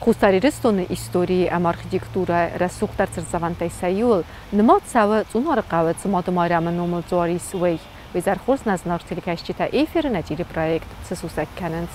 Хустарирестон истории ам архитектура рассухтар церзавантай сайул нмат сава цунар қават мадумарам номал джарис вей визархорс назнар телекашчита эфир натили проект цесусак каненс.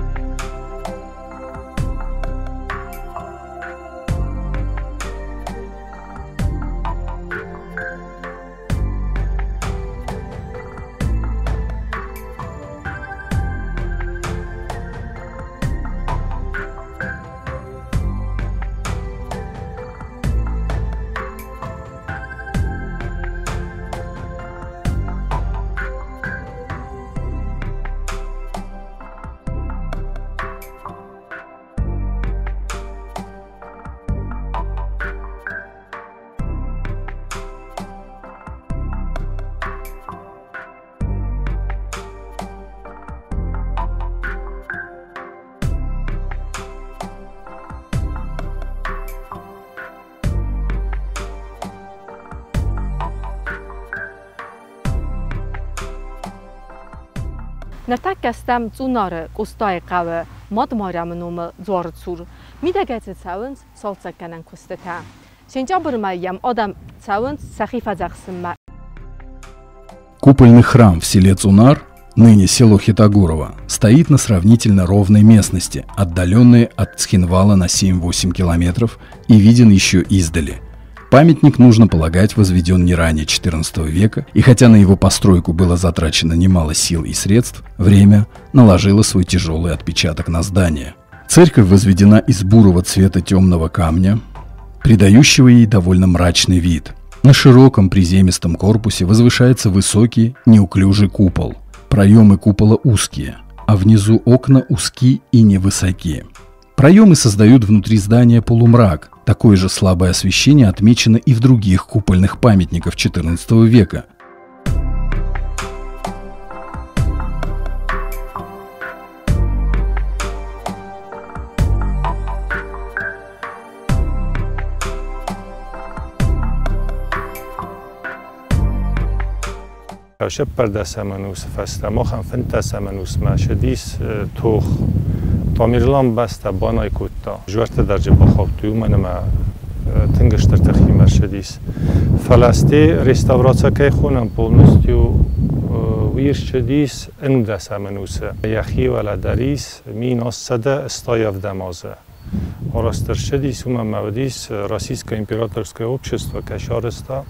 نتاک استم زوناره قصای قوه مادمارم نوم زوارد سور میدگت سوانس سالت کنن کسته شنجا برمایم آدم سوانس سخیف زخسم. Купольный храм в селе Цунар, ныне село Хитагурово, стоит на сравнительно ровной местности, отдаленной от Цхинвала на 7-8 километров и виден еще издали. Памятник, нужно полагать, возведен не ранее XIV века, и хотя на его постройку было затрачено немало сил и средств, время наложило свой тяжелый отпечаток на здание. Церковь возведена из бурого цвета темного камня, придающего ей довольно мрачный вид. На широком приземистом корпусе возвышается высокий, неуклюжий купол. Проемы купола узкие, а внизу окна узки и невысокие. Проемы создают внутри здания полумрак. Такое же слабое освещение отмечено и в других купольных памятниках XIV века. شبرد سمنوس فستا مخم فنتا سمنوس ما شديس توخ تامیرلان بسته بانای کوتا جورت درجه بخواب توی منما تنگشتر تخی مرشدیس فلسطی رستوراتسا که خونم پولنستیو ویر شدیس اند سمنوسه یخی ولدریس میناس صده استایف دمازه راستر شدیس و مودیس راسیسکا امپراتورسکا общество کشارستا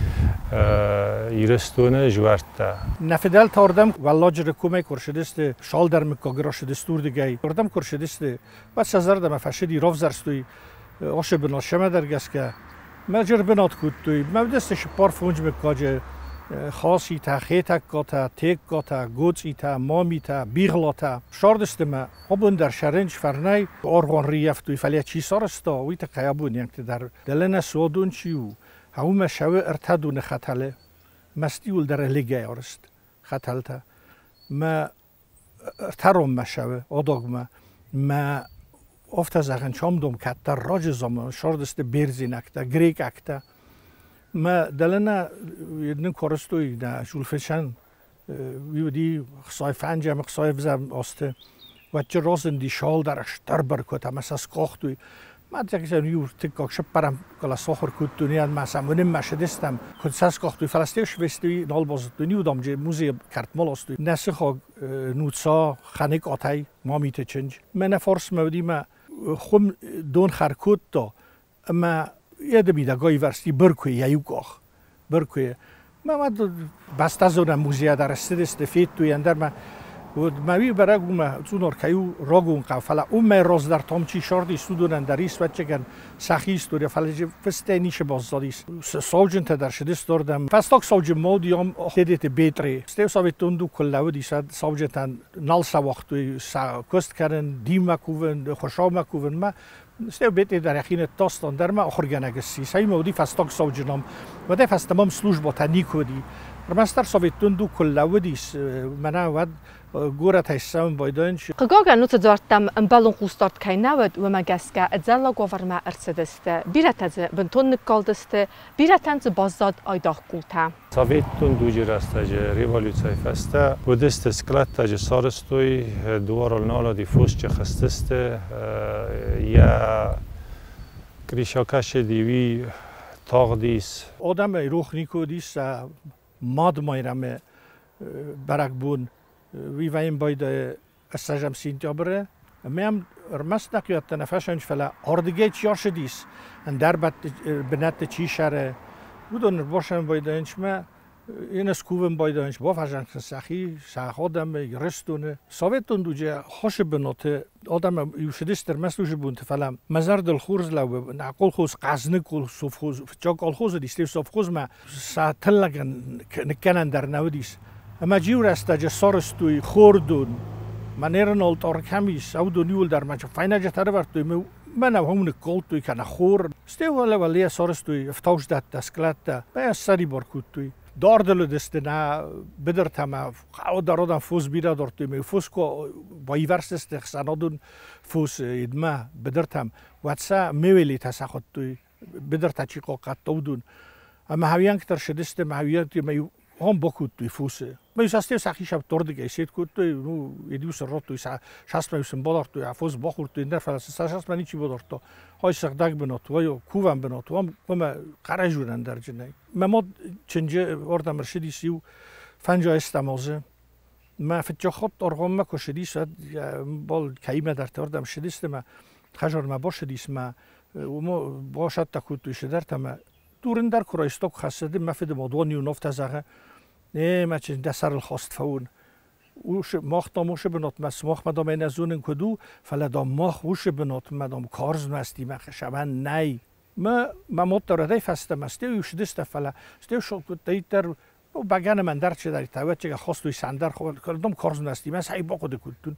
ایرستونه جورتا نفدال تاردم ولاج رکومه کرشدست شال در مکاگرا شدست دور دیگه تاردم کرشدست بعد سازردم فشدی راف زرستوی آش بنا شما درگست که مجر بنات کودتوی مودستش پار فونج مکاجه خاصی تا خیتک گاتا تک گاتا گوچی تا مامی تا بیغلاتا شاردست ما آبون در شرنج فرنای آرغان ریفتوی فلیه چی سارستا وی تا قیابون یعنی در دلنا سوادون چیو همه شوه ارتدون خطله مستیول در لیگه آرست خطلتا ما ارترم ما شوه آداغ ما افت زغن چام دوم کتا راج زمان شاردست برزی نکتا گریک اکتا ما دلنا یدن کارستوی نه جولفشن ویودی خصای فنجم خصای وزم آسته و چه رازن دی شال درش در برکت مثلا سکاختوی ما دیگه یور تکاک شپرم کلا ساخر کود دنیا مثلا منم مشدستم کد سکاختوی فلسطینش وستوی نال باز دنیو دام جه موزه کرد مالاستوی نسخ نوتسا خنک آتای ما میته چنج من فارس مودی ما خم دون خرکود تا اما یاد میدگاهی ورستی برکوی یایوگاه برکوی ما بسته زونه موزه در استفید توی اندر ما وی برای ما زونار کیو راگون قفلا ما راز در تامچی شاردی سودون دریس و چکن سخیست دوری فلج فستینیش بازداریست سوجن تدر شدست دردم فستاک سوجن مودیام دیدت بیتری استیو سویتون دو کلاو دیساد سوجن نال سواختوی کست کردن دیم مکوون خوشام مکوون ما استیو بیتی در یخین تاستان در ما آخر گنگسی سعی مودی فستاک سوجنام و ده فستمام سلوج با تنیکودی رمستر سویتون دو کلاو دیس منا ود گورت هستم بایدانش قگاگا نوت دارتم امبالون قوستارت کیناود و مگسکا ادزلا گوورما ارسدسته بیرتز بنتون نکالدسته بیرتنز بازداد آیداخ قوتا Sovetun duži rastaže revolucija festa, budiste sklataže sarstoj, duvaral naladi fosče khastiste, ja krishakaše divi tagdis. آدم روح نیکودیس ماد مایرم برک بون وی ویم باید استجم سینتیابره میم رمست نقیات تنفشنج فلا آردگه چیارش دیس اندر بنت چی شره بودن باشم باید اینش ما این اسکوبم باید اینش با فجن سخی سخادم رستونه سویتون دوجه خوش بناته آدم یوشدیستر مسلوش بونت فلم مزار دل خورز لو نقول خوز قزنه کل صف خوز جا کل خوز دیستی صف خوز ما ساتلگن نکنن در نودیس اما جیور است جا سارستوی خوردون منیرن آلتار کمیس او دونیول در مچ فاینه جتره برتوی من همون کل توی کنه خور استیو ولی سارستوی افتاوش داد دسکلات با سری بارکوت توی داردلو دست نه بدرت هم خواهد دارادم فوز بیرا دارتوی می فوز کو بایورس است خسانادون فوز ادما بدرت هم واتسا میولی تساخت توی بدرت چی قاقت دودون اما هاویان کتر شدست هاویان توی می هم بکود توی فوسه ما یوساستی سخی شب توردگی سید کود توی نو ایدیوس رات توی شست میوسم بالار توی فوز بخورد توی نفرس شست منی چی بدار تو های سقدق بنات و یا کوام بنات و ما قرجورن در جنای ما چنجه وردم مرشدی سیو فنجا استمازه ما فتجا خود ارقام ما کشدی شد بال کیمه در توردم شدیست ما خجار ما باشدیست ما و ما باشد تکود توی شدر تما دورن در کرایستوک خسته مفید مادوانی و نفت زغه نه ما چه دسر الخواست فون وش ماخ تاموش بنات مس ماخ مدام این ازون کدو فلدا ماخ وش بنات مدام کارز مستی مخ شبن نی ما مات داره فسته مستی وش دست فلا استیو شو تیتر و بگن من در چه داری توجه چه خواست توی سندر خود کردم کارز مستی مس هی باقود کلتون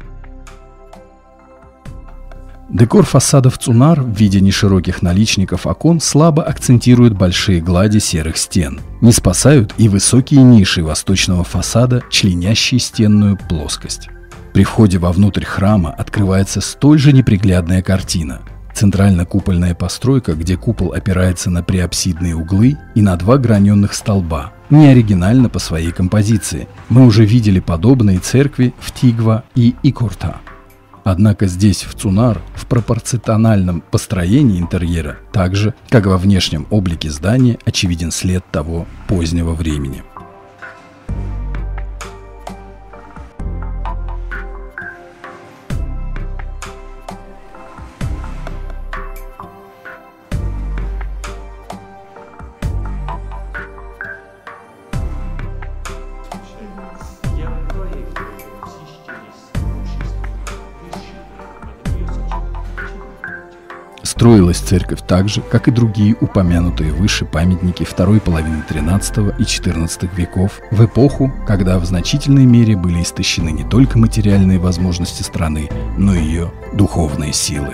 Декор фасадов ЦУНАР в виде нешироких наличников окон слабо акцентирует большие глади серых стен. Не спасают и высокие ниши восточного фасада, членящие стенную плоскость. При входе вовнутрь храма открывается столь же неприглядная картина. Центрально-купольная постройка, где купол опирается на приапсидные углы и на два граненных столба. Не оригинально по своей композиции. Мы уже видели подобные церкви в Тигва и Икурта. Однако здесь, в ЦУНАР, в пропорциональном построении интерьера, так же, как во внешнем облике здания, очевиден след того позднего времени. Строилась церковь так же, как и другие упомянутые выше памятники второй половины XIII и XIV веков, в эпоху, когда в значительной мере были истощены не только материальные возможности страны, но и ее духовные силы.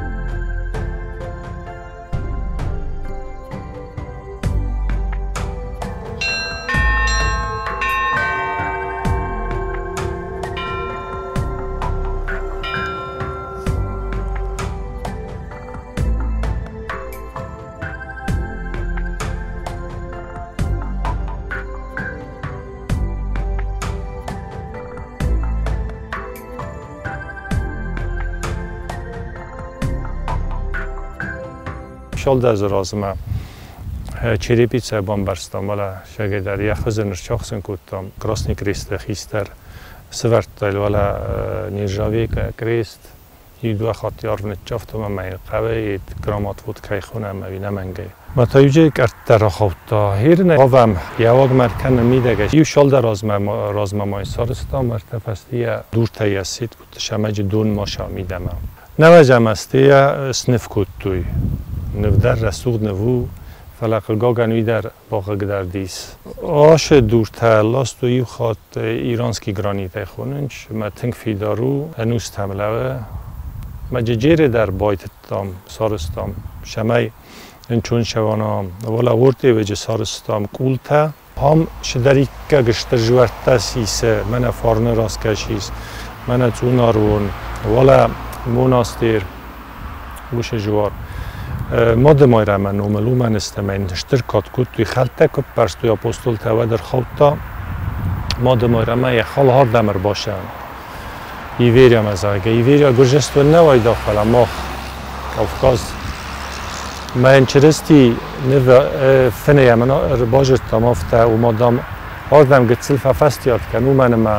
Şolda az razıma черепица бомбарстам вала шагедар я хозинер чахсен куттам красный крест хистер свертал вала нержавейка крест и два хатяр нечафтам май قوی کرامات بود کی خونه مبینه منگی ما تا یوجه کرد خودتا هرن آوام یواگ مرکن میدگه یو شال در رازم مای سارستا مرتفستی دور تیاسید بود شمج دون ماشا میدم نوجم استی سنف کتوی نودر رسوق نوو فلق گاگنوی در باغ در دیس آش دورتر لاست و یو خاط ایرانسکی گرانیت خوننج ما تنگ فیدارو هنوز تملوه ما ججیر در بایت تام سارستام شمای چون شوانا والا ورته وجه سارستام کولتا هم شدری که گشتر جورتا سیسه من فارن راست کشیز من تونارون ولا مناستیر گوش جوار ماده مایره من اوملو من استمین اشترکات کود توی خلطه که پرس توی اپوستول تاوه در خوتا ماده مایره من یه خال هار دمر باشه ایویریا مزاگه ایویریا گرجستو نوای داخل ماخ کافکاز من چرستی نو فنه یمنا باجر تمافته و مادام آردم گتسل فستیات کنو من ما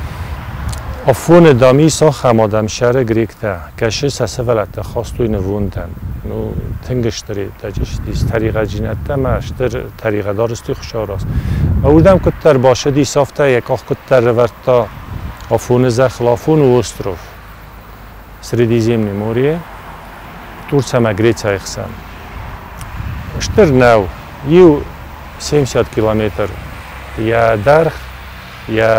افون دامی ساخ آدم شهر گریکته کشه سه ولت خواستوی نووندن نو تنگشتری تجش دیست طریقه جینته ما اشتر طریقه دارستی خوشاراست و اردم کتر باشه دی سافته یک آخ کتر رورتا افون زخلافون و استروف سریدیزیم نموریه تورسه مگریت سایخسن اشتر نو یو 70 کیلومتر یا درخ یا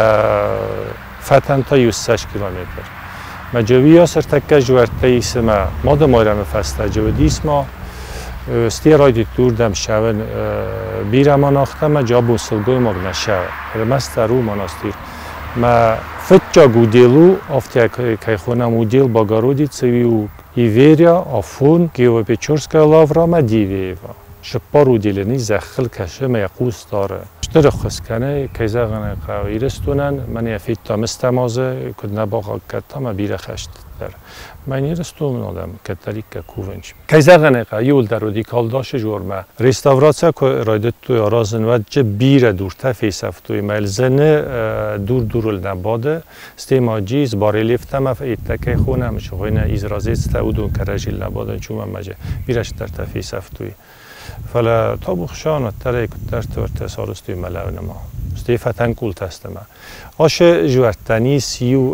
فتن تا 6 کیلومتر مجوی یا سرتکه جورته ایسما ما دمایرم فسته جو دیسما استیراید تور دم شون بیرمان آخته ما جا بوسلگوی مگنه شو رمست رو مناستیر ما فتجا گودیلو افته که خونم ودیل باگارودی سویو ایویریا آفون گیو پیچورسکه لاورا ما دیویوا شپارو دیلنی زخل کشه ما یقوس داره اشتر خسکنه کیزه غنه قوی رستونن من یفید تا مستمازه کد نباقا کتا ما بیره خشت در من رستون آدم کتالیک که کوونچ کیزه غنه قوی در رو دیکال داشه جور ما ریستاوراتسا که رایدت توی آرازن و جه بیره دورته فیسف توی ملزنه دور نباده استیما جیز باری لیفته ما فایده خونه همشه خوینه ایزرازیت ستودون که رجیل نباده چون من مجه بیرش در تفیسف توی فلا طابخ شان ترى كتر تورت سارستي ملاون ما استيفتن كل تستما اش جوارتني سيو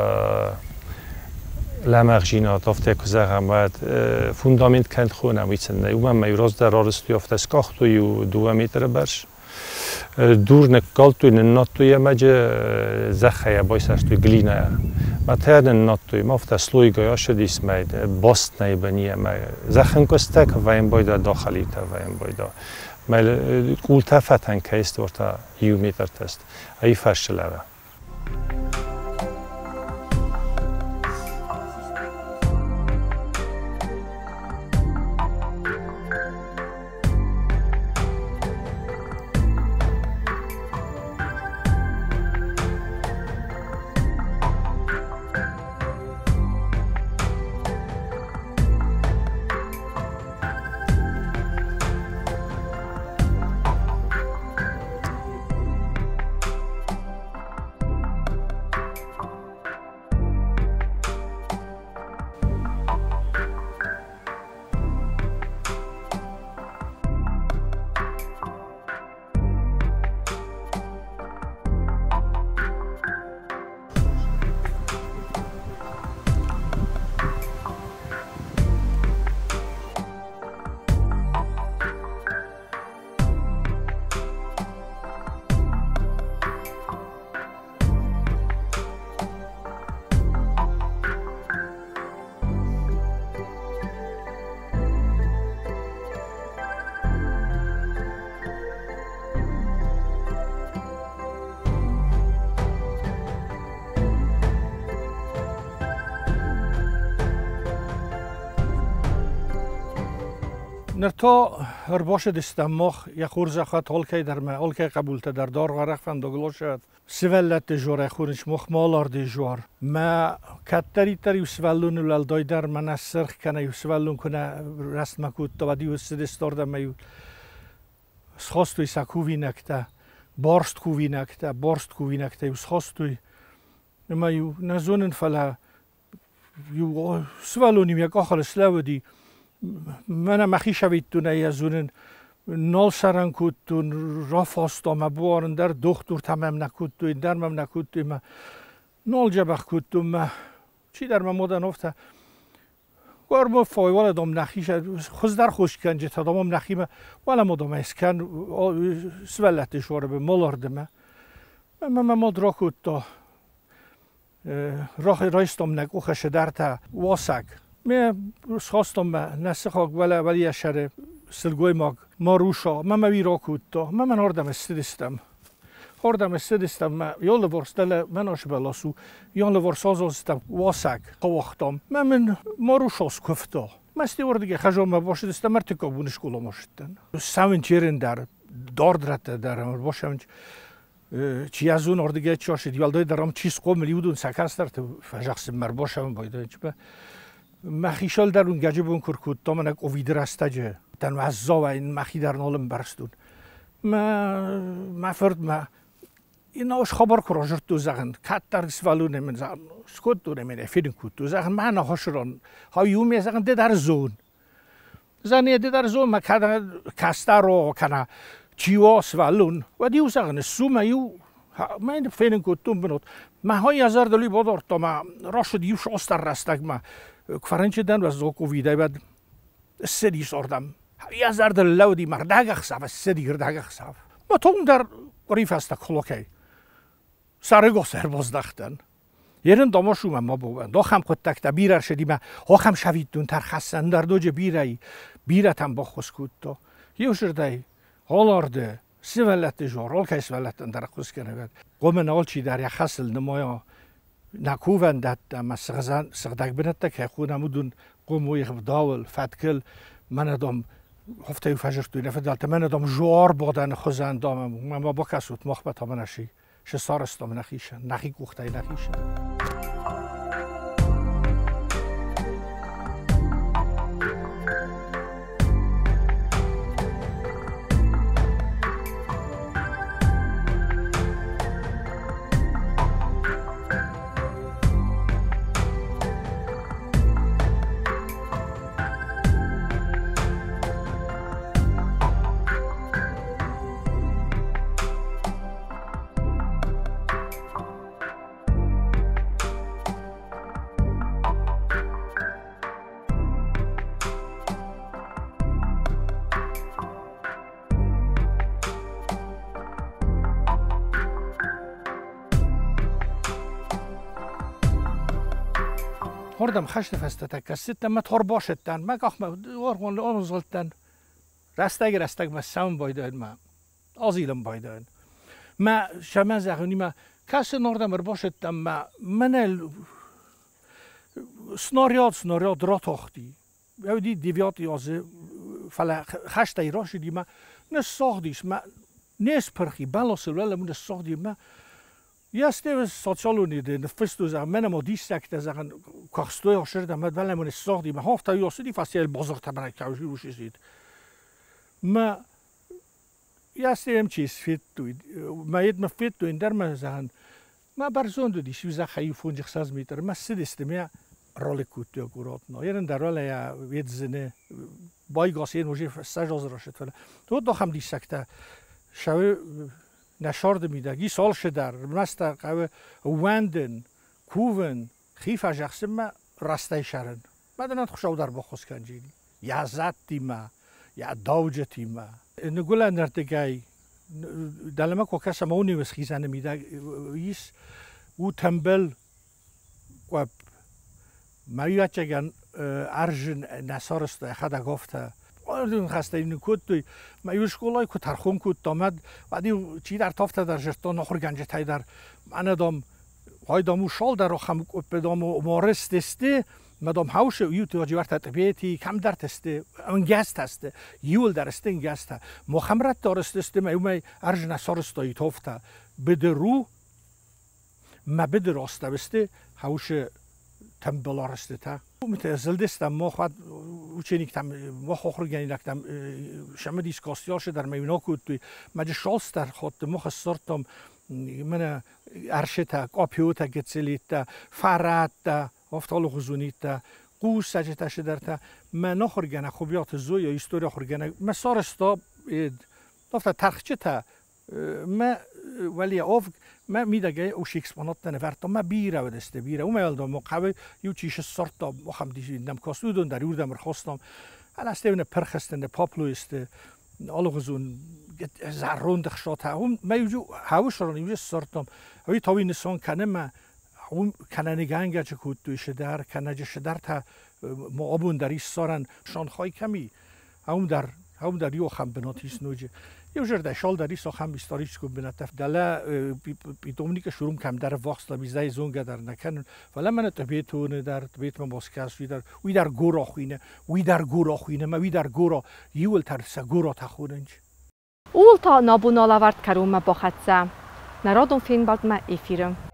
لامرجينات افته كزغم بعد فوندامنت كنت خونه ويتسن يوم ما يروز در رارستي افته سكاخت و 2 متر برش دور نکالتوی نناتوی مجه زخیه بایسرتوی گلینه متر نناتوی مافت سلوی گیاش دیس مید باست نیبنیه مید زخم کستک ویم بایده داخلی تا ویم بایده مل کولتا فتن کیست ورتا یو میتر تست ای فرشلره نرتا هر باشه دستماخ یا خورز خط حال که در ما حال که قبول تا در دار غرق فندگلو شد سوالت جوره خورنش مخ مالار دی جوار ما کتری تری سوالون ولدای در من سرخ کنه سوالون کنه رسم کود تا ودی و سدستار در میو خواستوی سکووی نکته بارست کووی نکته خواستوی ما یو نزونن فلا یو سوالونیم یک آخر سلو دی من مخی شوید تونه یزونن نال سرن کود تون رافاستا ما بوارن در دختور تمام نکود توی درمم نکود توی ما نال جبخ کود تو ما چی در ما مدن افته گار ما فایوال دام نخی شد خوز در خوش کنجه تا دامم نخی ما ولی مدام اسکن سولت شواره به مالارده ما مدرا کود تا راه رایستم نگوخش در تا واسک من خواستم نسخ ولی یشره سلگوی ما روشا ما ویرا کوتا من هردم استدستم ما یال ورستل من آش بلاسو یال ورساز استم واسق قواختم من ما روشاس کفتا مستی وردگی خجام باشد است مرتکا بونش کلا ماشتن سوین چیرن در داردرت در باشم چی از اون وردگی چاشید یالدای درام چیز قوم لیودون سکستر تو فجاکس مر باشم باید چه مخیشال در اون گجه بون کرکود تا من اویدر استجه تن وزا و این مخی در نالم برستون ما فرد ما اینا اش خبر کراجر تو زغن کات در سوالونه من زغن سکوت دونه من افیدن کود تو زغن ما نهاشران ها یومی زغن ده در زون زنی ده در زون ما کاستر رو کنه چیوا سوالون و دیو زغن سوم یو ما این فیدن کود تو بنود ما های هزار دلی بادار تا ما راشد یو شاستر رستگ ما کفرنچه دن و زوکو ویدای بعد سدی سردم هزار دل لودی مرداگ خساف سدی گرداگ خساف ما تو در قریف است کلوکی سرگو سرباز دختن یرن داماشوم ما بودن داخم خود تکت بیرر شدیم ها خم شوید دون تر خستن در دوج بیرایی بیرتم با خسکود تا یه شردای حالارده سوالت جور رول که سوالت در خس کنه قوم نال چی در یک خسل نمایا نکوون داد ما سقدک بنت که خودم مدون قوم و یک داول فتکل من دام هفته فجر توی نفدالت من دام جوار بودن خزان دامم من با کسوت مخبت هم نشی ش سارستم نخیشن نخی کوخته نخیشن هردم خشت فسته کسیتم ما تار باشدن ما گاه ما وارگون آنوزلتن رستگ ما سام بایدن ما آزیلم بایدن ما شما زغنی ما کس نردم باشدم ما من سناریات را تاختی یادی دیویات یازه فلا خشت ایراش دی ما نساخدیش ما نیست پرخی بالاس ولی من نساخدی ما یا استیو سوسیالونی ده نفست و زمان من مادیست که زمان کاستوی آشرده مد ولی من ساختی ما هفته یاستی فصل بازار تبرک کاوشی روش زید ما یا استیو چیز فیت توی ما ید مفیت توی در ما زمان ما برزون دو دیشی وزا خیفون جخساز میتر ما سید استمیا رول کوتی اگورات نا یرن در رول یا وید زنه بای گاسین وجی سجاز راشد فلا تو دو هم دیسکته شوی نشارد میدگی سال شدر مستا قوه وندن کوون خیفه جخسم ما راسته شرن بعدن خوشاو در بخوز کنجیلی یا زد تیما یا داوج تیما نگوله نردگای دلما کو کس ما اونی وسخیزن میدگیس او تنبل و مایوات چگن ارجن نصارست خدا گفته اون خسته این کود توی مایوش کلای کو ترخون کود دامد بعدی چی در تافته در جرتا نخور گنج تای در من دام های دامو شال در رخم بدام مارست استه مدام هاوش یو تو جوارت تبیتی کم در تسته اون گست هسته یول در استین گست مخمرت دارست استه میومی ارج نصارست تافته بدرو ما بدر استه بسته هاوش تنبلار استه متأزل دستم ما خود وچنیک تام ما خوخر گنی نکتم شما دیسکاسیاش در میونا کود توی مجه شالس در خود ما خسرتم من ارشتا کاپیوتا گتسلیتا فرات افتال خزونیتا قوس سجتاش درتا ما نخور گنه خوبیات زوی یا استوریا خور گنه ما سارستا دفتا ترخچه تا ما ولی آف ما میدگه اوش اکسپانات نفرتا ما بیره و دسته بیره او میالدم مقابل یو چیش سرتا مخم دیدم کاسودون در یوردم رخواستم حالا استیون پرخستن پاپلو است آلوغزون زرون دخشات هم ما یوجو هاوش ران یوجو سرتم هوی تاوی نسان کنه ما هم کنه نگانگه چه کود تویش در کنه جش در تا ما آبون دریش سارن شانخای کمی هم در هم در یو خم بناتیس نوجه یو جر در شال در ایسا خم استاریچ کو بناتف دلا پیتومنی که شروع کم در وقت بیزای زونگه در نکنن ولی من تبیتونه در تبیت من باسکاس وی در گورا خوینه ما وی در گورا یول ترسه گورا تخورنج اول تا نابونالاورد کرومه با خدسه نرادون فین بالد ما ایفیرم